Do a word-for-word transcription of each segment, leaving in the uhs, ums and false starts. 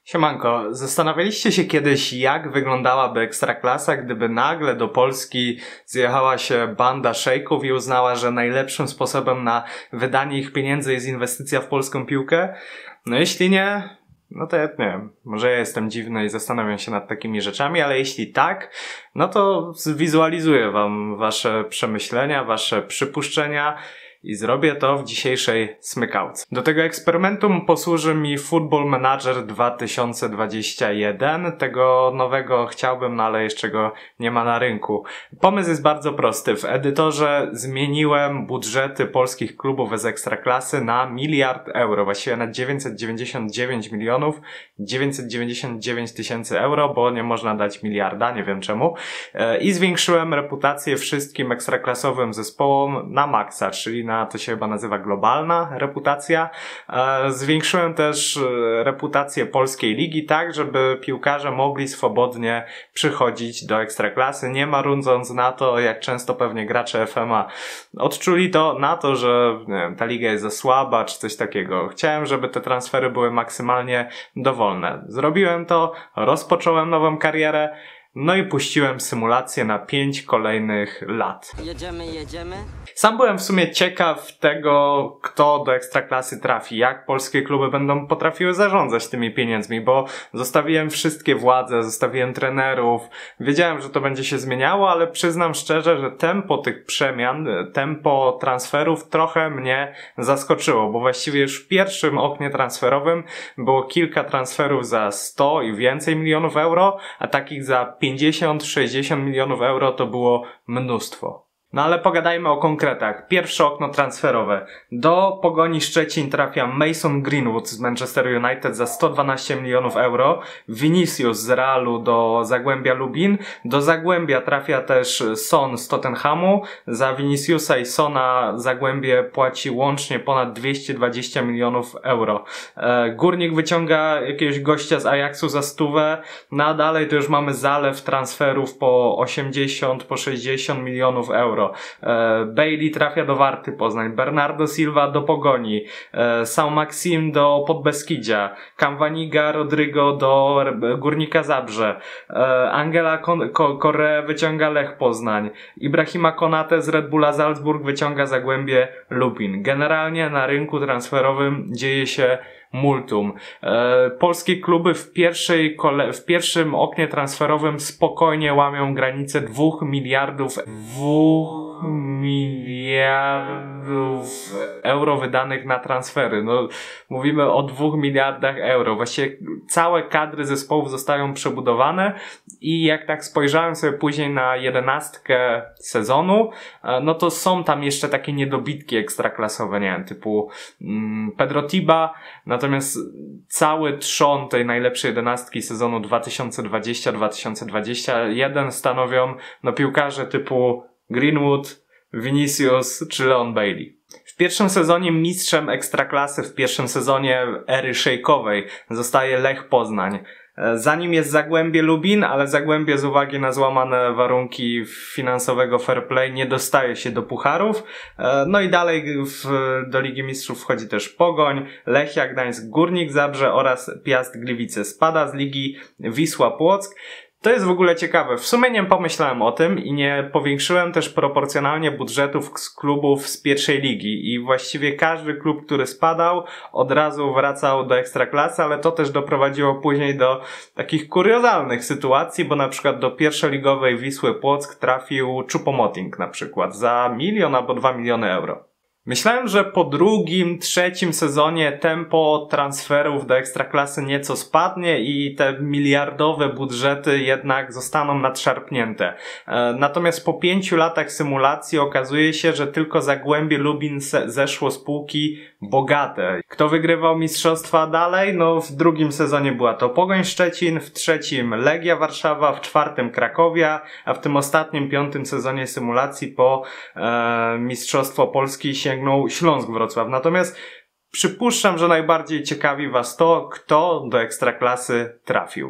Siemanko, zastanawialiście się kiedyś, jak wyglądałaby Ekstraklasa, gdyby nagle do Polski zjechała się banda szejków i uznała, że najlepszym sposobem na wydanie ich pieniędzy jest inwestycja w polską piłkę? No jeśli nie, no to ja nie wiem, może ja jestem dziwny i zastanawiam się nad takimi rzeczami, ale jeśli tak, no to zwizualizuję wam wasze przemyślenia, wasze przypuszczenia i zrobię to w dzisiejszej smykałce. Do tego eksperymentu posłuży mi Football Manager dwa tysiące dwudziesty pierwszy. Tego nowego chciałbym, no ale jeszcze go nie ma na rynku. Pomysł jest bardzo prosty. W edytorze zmieniłem budżety polskich klubów z Ekstraklasy na miliard euro. Właściwie na dziewięćset dziewięćdziesiąt dziewięć milionów dziewięćset dziewięćdziesiąt dziewięć tysięcy euro, bo nie można dać miliarda, nie wiem czemu. I zwiększyłem reputację wszystkim ekstraklasowym zespołom na maksa, czyli na to się chyba nazywa globalna reputacja. Zwiększyłem też reputację polskiej ligi tak, żeby piłkarze mogli swobodnie przychodzić do Ekstraklasy, nie marudząc na to, jak często pewnie gracze F M A odczuli to na to, że nie wiem, ta liga jest za słaba, czy coś takiego. Chciałem, żeby te transfery były maksymalnie dowolne. Zrobiłem to, rozpocząłem nową karierę, no i puściłem symulację na pięć kolejnych lat. Jedziemy, jedziemy. Sam byłem w sumie ciekaw tego, kto do Ekstraklasy trafi, jak polskie kluby będą potrafiły zarządzać tymi pieniędzmi, bo zostawiłem wszystkie władze, zostawiłem trenerów, wiedziałem, że to będzie się zmieniało, ale przyznam szczerze, że tempo tych przemian, tempo transferów trochę mnie zaskoczyło, bo właściwie już w pierwszym oknie transferowym było kilka transferów za sto i więcej milionów euro, a takich za pięćdziesiąt sześćdziesiąt milionów euro to było mnóstwo. No ale pogadajmy o konkretach. Pierwsze okno transferowe. Do Pogoni Szczecin trafia Mason Greenwood z Manchester United za sto dwanaście milionów euro. Vinicius z Realu do Zagłębia Lubin. Do Zagłębia trafia też Son z Tottenhamu. Za Viniciusa i Sona Zagłębie płaci łącznie ponad dwieście dwadzieścia milionów euro. E, Górnik wyciąga jakiegoś gościa z Ajaxu za stówę. No a dalej to już mamy zalew transferów po osiemdziesiąt, po sześćdziesiąt milionów euro. Bailey trafia do Warty Poznań, Bernardo Silva do Pogoni, Saint Maxim do Podbeskidzia, Kamwaniga Rodrygo do Górnika Zabrze, Angela Correa wyciąga Lech Poznań, Ibrahima Konate z Red Bulla Salzburg wyciąga Zagłębie Lubin. Generalnie na rynku transferowym dzieje się multum. E, polskie kluby w pierwszej kole- w pierwszym oknie transferowym spokojnie łamią granicę dwóch miliardów dwóch miliardów euro wydanych na transfery. No, mówimy o dwóch miliardach euro. Właściwie całe kadry zespołów zostają przebudowane i jak tak spojrzałem sobie później na jedenastkę sezonu, e, no to są tam jeszcze takie niedobitki ekstraklasowe, nie wiem, typu mm, Pedro Tiba. Natomiast cały trzon tej najlepszej jedenastki sezonu dwa tysiące dwudziesty dwa tysiące dwudziesty jeden stanowią no piłkarze typu Greenwood, Vinicius czy Leon Bailey. W pierwszym sezonie mistrzem Ekstraklasy, w pierwszym sezonie ery szejkowej zostaje Lech Poznań. Za nim jest Zagłębie Lubin, ale Zagłębie z uwagi na złamane warunki finansowego fair play nie dostaje się do pucharów. No i dalej w, do Ligi Mistrzów wchodzi też Pogoń, Lechia Gdańsk, Górnik Zabrze oraz Piast Gliwice. Spada z ligi Wisła Płock. To jest w ogóle ciekawe. W sumie nie pomyślałem o tym i nie powiększyłem też proporcjonalnie budżetów z klubów z pierwszej ligi i właściwie każdy klub, który spadał, od razu wracał do Ekstraklasy, ale to też doprowadziło później do takich kuriozalnych sytuacji, bo na przykład do pierwszoligowej Wisły Płock trafił Choupo-Moting na przykład za milion albo dwa miliony euro. Myślałem, że po drugim, trzecim sezonie tempo transferów do Ekstraklasy nieco spadnie i te miliardowe budżety jednak zostaną nadszarpnięte. Natomiast po pięciu latach symulacji okazuje się, że tylko Zagłębie Lubin zeszło z półki bogate. Kto wygrywał mistrzostwa dalej? No w drugim sezonie była to Pogoń Szczecin, w trzecim Legia Warszawa, w czwartym Krakowia, a w tym ostatnim, piątym sezonie symulacji po e, Mistrzostwo Polski się Śląsk Wrocław. Natomiast przypuszczam, że najbardziej ciekawi was to, kto do Ekstraklasy trafił.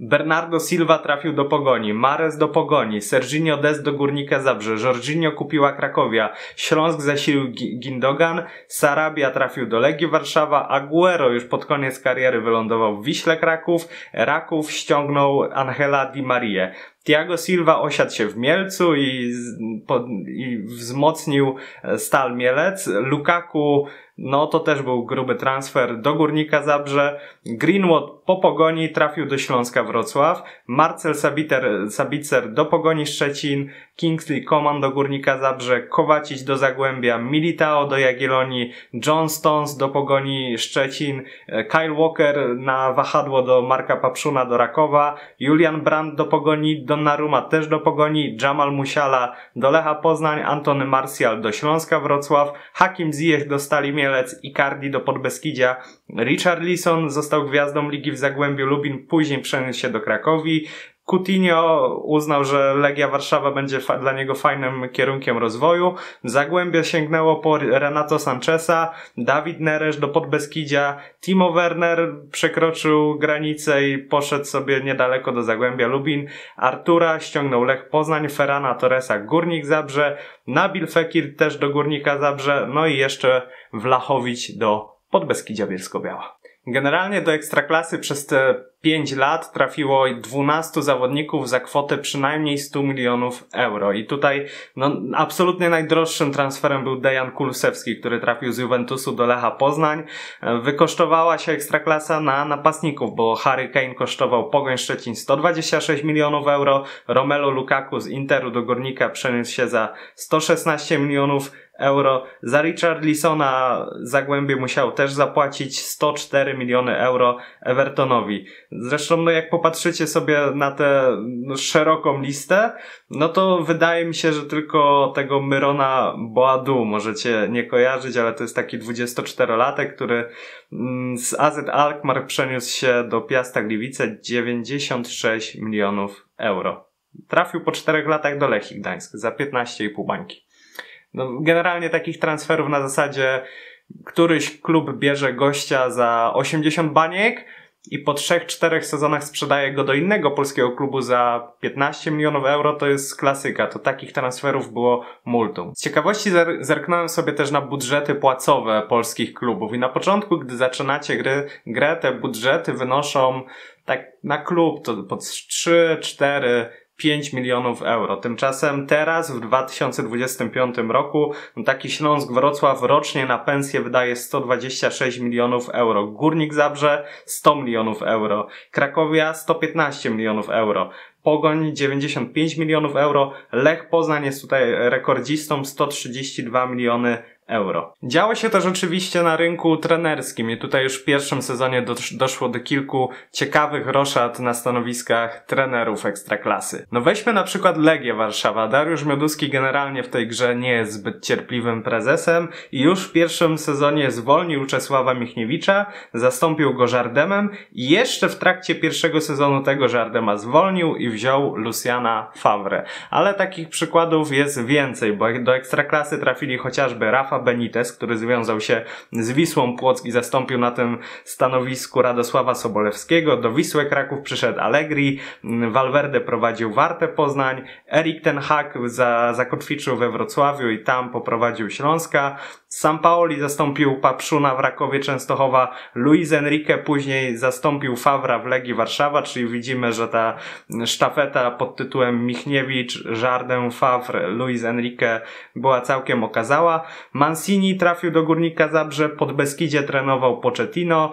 Bernardo Silva trafił do Pogoni, Mares do Pogoni, Serginho Dest do Górnika Zabrze, Jorginho kupiła Krakowia, Śląsk zasilił Gindogan, Sarabia trafił do Legii Warszawa, Agüero już pod koniec kariery wylądował w Wiśle Kraków, Raków ściągnął Angela Di Marię. Thiago Silva osiadł się w Mielcu i, pod, i wzmocnił Stal Mielec. Lukaku, no to też był gruby transfer do Górnika Zabrze. Greenwood po Pogoni trafił do Śląska Wrocław. Marcel Sabiter, Sabitzer do Pogoni Szczecin. Kingsley Coman do Górnika Zabrze. Kowacic do Zagłębia. Militao do Jagiellonii. John Stones do Pogoni Szczecin. Kyle Walker na wahadło do Marka Papszuna do Rakowa. Julian Brandt do Pogoni. Donnarumma też do Pogoni. Jamal Musiala do Lecha Poznań. Antony Martial do Śląska Wrocław. Hakim Ziyech do Stali Mielec. Icardi do Podbeskidzia. Richarlison został gwiazdą ligi w Zagłębiu Lubin, później przeniósł się do Krakowi. Coutinho uznał, że Legia Warszawa będzie fa- dla niego fajnym kierunkiem rozwoju. Zagłębie sięgnęło po Renato Sancheza, Dawid Neres do Podbeskidzia, Timo Werner przekroczył granicę i poszedł sobie niedaleko do Zagłębia Lubin. Artura ściągnął Lech Poznań, Ferrana Torresa Górnik Zabrze, Nabil Fekir też do Górnika Zabrze, no i jeszcze Wlachowicz do Podbeskidzia Bielsko-Biała. Generalnie do Ekstraklasy przez te pięć lat trafiło dwunastu zawodników za kwotę przynajmniej stu milionów euro. I tutaj no, absolutnie najdroższym transferem był Dejan Kulusewski, który trafił z Juventusu do Lecha Poznań. Wykosztowała się Ekstraklasa na napastników, bo Harry Kane kosztował Pogoń Szczecin sto dwadzieścia sześć milionów euro, Romelu Lukaku z Interu do Górnika przeniósł się za sto szesnaście milionów euro. Za Richarlisona Zagłębie musiał też zapłacić sto cztery miliony euro Evertonowi. Zresztą, no jak popatrzycie sobie na tę no, szeroką listę, no to wydaje mi się, że tylko tego Myrona Boadu możecie nie kojarzyć, ale to jest taki dwudziestoczterolatek, który mm, z A Z Alkmaar przeniósł się do Piasta Gliwice, dziewięćdziesiąt sześć milionów euro. Trafił po czterech latach do Lechii Gdańsk za piętnaście i pół bańki. No, generalnie takich transferów na zasadzie któryś klub bierze gościa za osiemdziesiąt baniek i po trzech, czterech sezonach sprzedaje go do innego polskiego klubu za piętnaście milionów euro, to jest klasyka. To takich transferów było multum. Z ciekawości zer- zerknąłem sobie też na budżety płacowe polskich klubów i na początku, gdy zaczynacie gry, grę, te budżety wynoszą tak na klub to pod trzy, cztery, pięć milionów euro. Tymczasem teraz w dwa tysiące dwudziestym piątym roku taki Śląsk Wrocław rocznie na pensję wydaje sto dwadzieścia sześć milionów euro. Górnik Zabrze sto milionów euro. Krakowia sto piętnaście milionów euro. Pogoń dziewięćdziesiąt pięć milionów euro. Lech Poznań jest tutaj rekordzistą sto trzydzieści dwa miliony euro. Działo się też oczywiście na rynku trenerskim i tutaj już w pierwszym sezonie dosz, doszło do kilku ciekawych roszad na stanowiskach trenerów Ekstraklasy. No weźmy na przykład Legię Warszawa. Dariusz Mioduski generalnie w tej grze nie jest zbyt cierpliwym prezesem i już w pierwszym sezonie zwolnił Czesława Michniewicza, zastąpił go Żardemem i jeszcze w trakcie pierwszego sezonu tego Żardema zwolnił i wziął Luciana Favre. Ale takich przykładów jest więcej, bo do Ekstraklasy trafili chociażby Rafa Benitez, który związał się z Wisłą Płock i zastąpił na tym stanowisku Radosława Sobolewskiego. Do Wisły Kraków przyszedł Allegri, Valverde prowadził Wartę Poznań, Erik ten Hag za, zakotwiczył we Wrocławiu i tam poprowadził Śląska. Sampaoli zastąpił Papszuna w Rakowie Częstochowa, Luis Enrique później zastąpił Favra w Legii Warszawa, czyli widzimy, że ta sztafeta pod tytułem Michniewicz, Żardem, Favre, Luis Enrique była całkiem okazała. Mancini trafił do Górnika Zabrze, Podbeskidzie trenował Pochettino,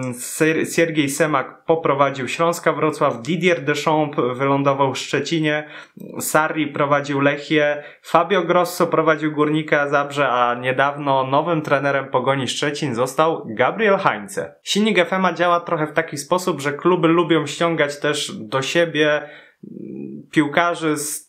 Siergiej Semak poprowadził Śląska Wrocław, Didier Deschamps wylądował w Szczecinie, Sarri prowadził Lechię, Fabio Grosso prowadził Górnika Zabrze, a niedawno nowym trenerem Pogoni Szczecin został Gabriel Heinze. Silnik F M a działa trochę w taki sposób, że kluby lubią ściągać też do siebie piłkarzy z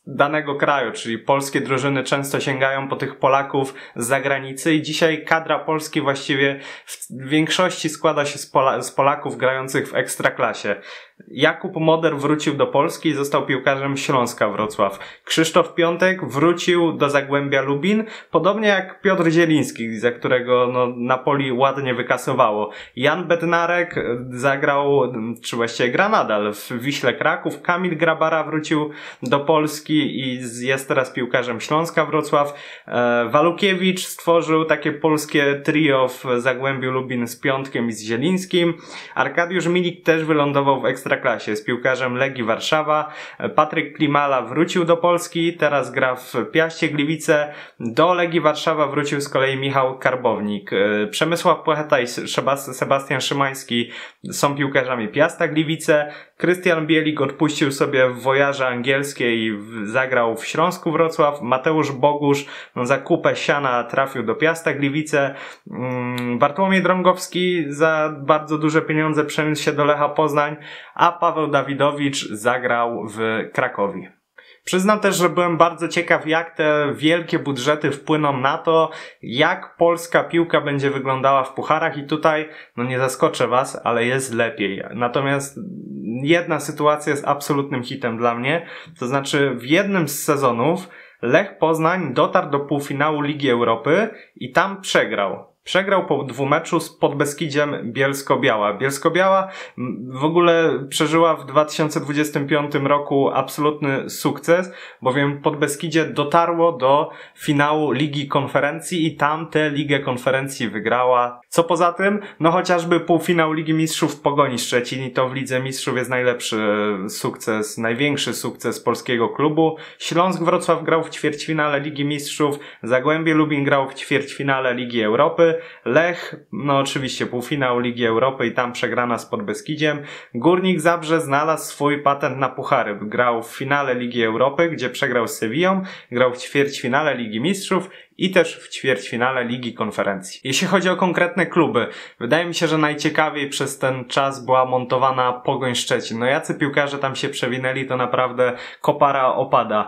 danego kraju, czyli polskie drużyny często sięgają po tych Polaków z zagranicy i dzisiaj kadra Polski właściwie w większości składa się z, Pola- z Polaków grających w Ekstraklasie. Jakub Moder wrócił do Polski i został piłkarzem Śląska Wrocław. Krzysztof Piątek wrócił do Zagłębia Lubin, podobnie jak Piotr Zieliński, za którego no, Napoli ładnie wykasowało. Jan Bednarek zagrał, czy właściwie gra nadal, w Wiśle Kraków. Kamil Grabara wrócił do Polski i jest teraz piłkarzem Śląska Wrocław. E, Walukiewicz stworzył takie polskie trio w Zagłębiu Lubin z Piątkiem i z Zielińskim. Arkadiusz Milik też wylądował w Ekstraklasie. Jest piłkarzem Legii Warszawa. Patryk Klimala wrócił do Polski, teraz gra w Piaście Gliwice. Do Legii Warszawa wrócił z kolei Michał Karbownik. Przemysław Płacheta i Sebastian Szymański są piłkarzami Piasta Gliwice. Krystian Bielik odpuścił sobie w wojaże angielskie i zagrał w Śląsku Wrocław. Mateusz Bogusz no, za kupę siana trafił do Piasta Gliwice. Bartłomiej Drągowski za bardzo duże pieniądze przeniósł się do Lecha Poznań, a Paweł Dawidowicz zagrał w Krakowie. Przyznam też, że byłem bardzo ciekaw, jak te wielkie budżety wpłyną na to, jak polska piłka będzie wyglądała w pucharach i tutaj, no nie zaskoczę was, ale jest lepiej. Natomiast jedna sytuacja jest absolutnym hitem dla mnie, to znaczy w jednym z sezonów Lech Poznań dotarł do półfinału Ligi Europy i tam przegrał. Przegrał po dwumeczu z Podbeskidziem Bielsko-Biała. Bielsko-Biała w ogóle przeżyła w dwa tysiące dwudziestym piątym roku absolutny sukces, bowiem Podbeskidzie dotarło do finału Ligi Konferencji i tam tę Ligę Konferencji wygrała. Co poza tym? No chociażby półfinał Ligi Mistrzów Pogoni Szczecin i to w Lidze Mistrzów jest najlepszy sukces, największy sukces polskiego klubu. Śląsk Wrocław grał w ćwierćfinale Ligi Mistrzów, Zagłębie Lubin grał w ćwierćfinale Ligi Europy, Lech, no oczywiście półfinał Ligi Europy i tam przegrana z Podbeskidziem. Górnik Zabrze znalazł swój patent na puchary. Grał w finale Ligi Europy, gdzie przegrał z Sewillą, grał w ćwierćfinale Ligi Mistrzów i też w ćwierćfinale Ligi Konferencji. Jeśli chodzi o konkretne kluby, wydaje mi się, że najciekawiej przez ten czas była montowana Pogoń Szczecin. No jacy piłkarze tam się przewinęli, to naprawdę kopara opada.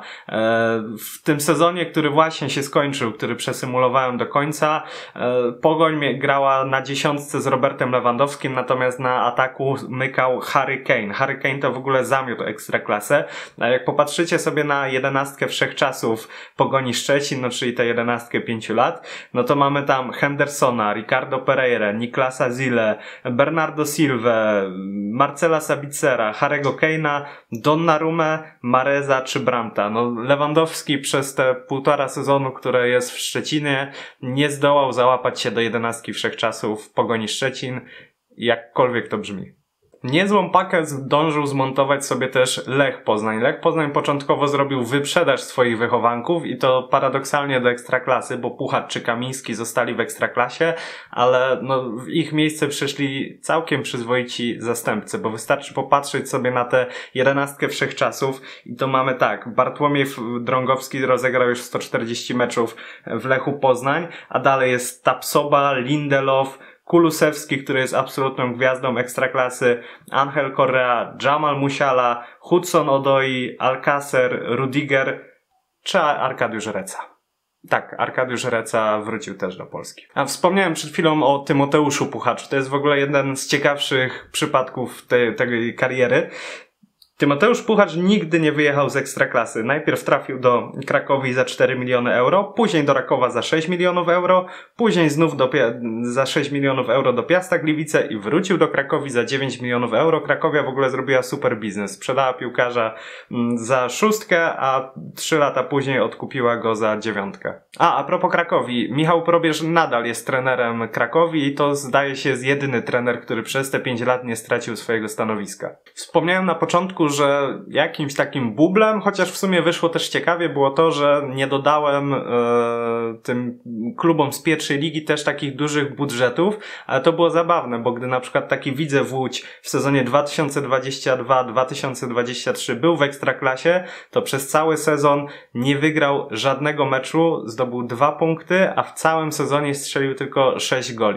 W tym sezonie, który właśnie się skończył, który przesymulowałem do końca, Pogoń grała na dziesiątce z Robertem Lewandowskim, natomiast na ataku mykał Harry Kane. Harry Kane to w ogóle zamiótł Ekstraklasę. A jak popatrzycie sobie na jedenastkę wszechczasów Pogoni Szczecin, no czyli te jedenastkę pięciu lat, no to mamy tam Hendersona, Ricardo Pereira, Niklasa Zille, Bernardo Silva, Marcela Sabicera, Harry'ego Kane'a, Donnarumę, Mareza czy Brandta. No Lewandowski przez te półtora sezonu, które jest w Szczecinie, nie zdołał załapać się do jedenastki wszechczasów Pogoni Szczecin, jakkolwiek to brzmi. Niezłą pakę zdążył zmontować sobie też Lech Poznań. Lech Poznań początkowo zrobił wyprzedaż swoich wychowanków i to paradoksalnie do Ekstraklasy, bo Puchacz czy Kamiński zostali w Ekstraklasie, ale no w ich miejsce przyszli całkiem przyzwoici zastępcy, bo wystarczy popatrzeć sobie na tę jedenastkę wszechczasów i to mamy tak, Bartłomiej Drągowski rozegrał już sto czterdzieści meczów w Lechu Poznań, a dalej jest Tapsoba, Lindelof, Kulusewski, który jest absolutną gwiazdą Ekstraklasy, Angel Correa, Jamal Musiala, Hudson Odoi, Alcacer, Rudiger czy Arkadiusz Reca. Tak, Arkadiusz Reca wrócił też do Polski. A wspomniałem przed chwilą o Tymoteuszu Puchaczu. To jest w ogóle jeden z ciekawszych przypadków tej, tej kariery. Tymoteusz Puchacz nigdy nie wyjechał z Ekstraklasy. Najpierw trafił do Krakowi za cztery miliony euro, później do Rakowa za sześć milionów euro, później znów do, za sześć milionów euro do Piasta Gliwice i wrócił do Krakowi za dziewięć milionów euro. Krakowia w ogóle zrobiła super biznes. Sprzedała piłkarza za szóstkę, a trzy lata później odkupiła go za dziewiątkę. A, a propos Krakowi, Michał Probierz nadal jest trenerem Krakowi i to zdaje się jest jedyny trener, który przez te pięć lat nie stracił swojego stanowiska. Wspomniałem na początku, że jakimś takim bublem, chociaż w sumie wyszło też ciekawie, było to, że nie dodałem e, tym klubom z pierwszej ligi też takich dużych budżetów, ale to było zabawne, bo gdy na przykład taki Widzew Łódź w sezonie dwa tysiące dwudziestym drugim dwa tysiące dwudziestym trzecim był w Ekstraklasie, to przez cały sezon nie wygrał żadnego meczu, zdobył dwa punkty, a w całym sezonie strzelił tylko sześć goli.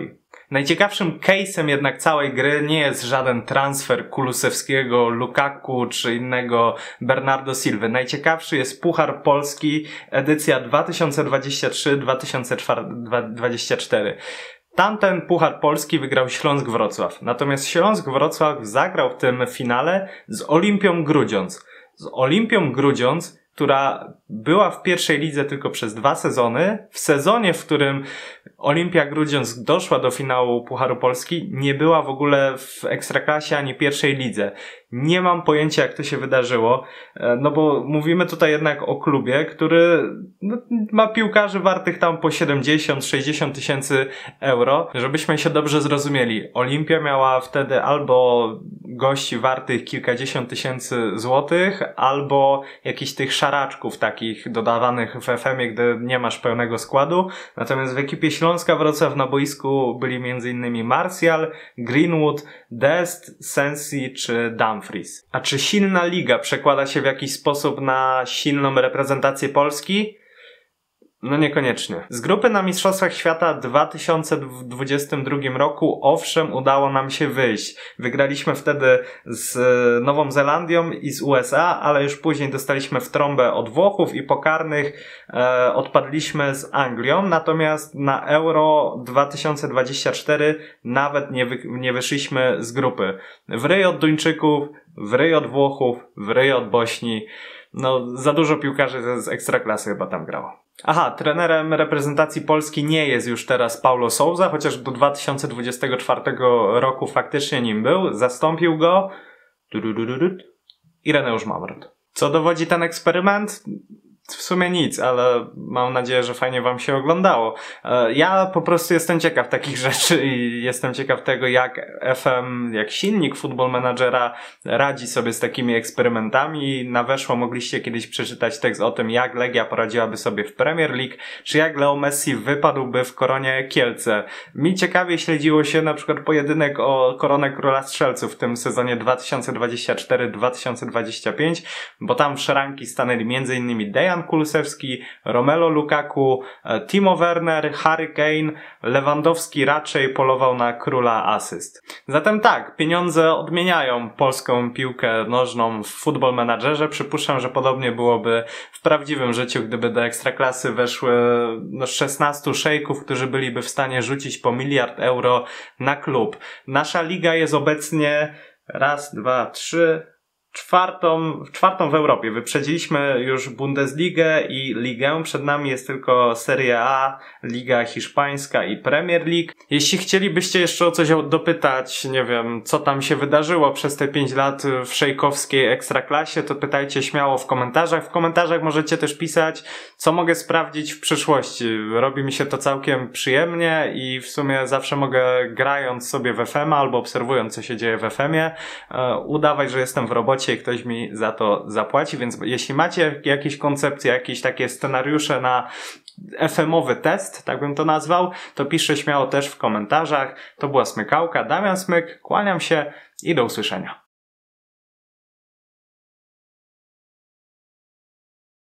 Najciekawszym case'em jednak całej gry nie jest żaden transfer Kulusewskiego, Lukaku czy innego Bernardo Silwy. Najciekawszy jest Puchar Polski, edycja dwa tysiące dwudziesty trzeci dwa tysiące dwudziesty czwarty. Tamten Puchar Polski wygrał Śląsk Wrocław. Natomiast Śląsk Wrocław zagrał w tym finale z Olimpią Grudziądz. Z Olimpią Grudziądz, która była w pierwszej lidze tylko przez dwa sezony. W sezonie, w którym Olimpia Grudziądz doszła do finału Pucharu Polski, nie była w ogóle w Ekstraklasie ani pierwszej lidze. Nie mam pojęcia, jak to się wydarzyło, no bo mówimy tutaj jednak o klubie, który no, ma piłkarzy wartych tam po siedemdziesiąt sześćdziesiąt tysięcy euro. Żebyśmy się dobrze zrozumieli, Olimpia miała wtedy albo gości wartych kilkadziesiąt tysięcy złotych, albo jakichś tych szaraczków takich dodawanych w F M-ie, gdy nie masz pełnego składu. Natomiast w ekipie Śląska Wrocław na boisku byli między innymi Martial, Greenwood, Dest, Sensi czy Dumfries. A czy silna liga przekłada się w jakiś sposób na silną reprezentację Polski? No niekoniecznie. Z grupy na Mistrzostwach Świata w dwa tysiące dwudziestym drugim roku owszem udało nam się wyjść. Wygraliśmy wtedy z Nową Zelandią i z U S A, ale już później dostaliśmy w trąbę od Włochów i po karnych e, odpadliśmy z Anglią. Natomiast na Euro dwa tysiące dwudziesty czwarty nawet nie, wy, nie wyszliśmy z grupy. W ryj od Duńczyków, w ryj od Włochów, w ryj od Bośni. No za dużo piłkarzy z Ekstraklasy chyba tam grało. Aha, trenerem reprezentacji Polski nie jest już teraz Paulo Sousa, chociaż do dwa tysiące dwudziestego czwartego roku faktycznie nim był. Zastąpił go Ireneusz Mamrot. Co dowodzi ten eksperyment? W sumie nic, ale mam nadzieję, że fajnie wam się oglądało. Ja po prostu jestem ciekaw takich rzeczy i jestem ciekaw tego, jak F M, jak silnik Football Managera radzi sobie z takimi eksperymentami. Na weszło mogliście kiedyś przeczytać tekst o tym, jak Legia poradziłaby sobie w Premier League, czy jak Leo Messi wypadłby w Koronie Kielce. Mi ciekawie śledziło się na przykład pojedynek o Koronę Króla Strzelców w tym sezonie dwa tysiące dwudziestym czwartym dwa tysiące dwudziestym piątym, bo tam w szranki stanęli między innymi Dejan Kulusewski, Romelu Lukaku, Timo Werner, Harry Kane. Lewandowski raczej polował na króla asyst. Zatem tak, pieniądze odmieniają polską piłkę nożną w Football Managerze. Przypuszczam, że podobnie byłoby w prawdziwym życiu, gdyby do Ekstraklasy weszły no, szesnastu szejków, którzy byliby w stanie rzucić po miliard euro na klub. Nasza liga jest obecnie raz, dwa, trzy... Czwartą, czwartą w Europie. Wyprzedziliśmy już Bundesligę i Ligę. Przed nami jest tylko Serie A, Liga Hiszpańska i Premier League. Jeśli chcielibyście jeszcze o coś dopytać, nie wiem, co tam się wydarzyło przez te pięć lat w szejkowskiej Ekstraklasie, to pytajcie śmiało w komentarzach. W komentarzach możecie też pisać, co mogę sprawdzić w przyszłości. Robi mi się to całkiem przyjemnie i w sumie zawsze mogę, grając sobie w F M albo obserwując, co się dzieje w F M-ie, udawać, że jestem w robocie i ktoś mi za to zapłaci, więc jeśli macie jakieś koncepcje, jakieś takie scenariusze na F M-owy test, tak bym to nazwał, to piszcie śmiało też w komentarzach. To była Smykałka, Damian Smyk, kłaniam się i do usłyszenia.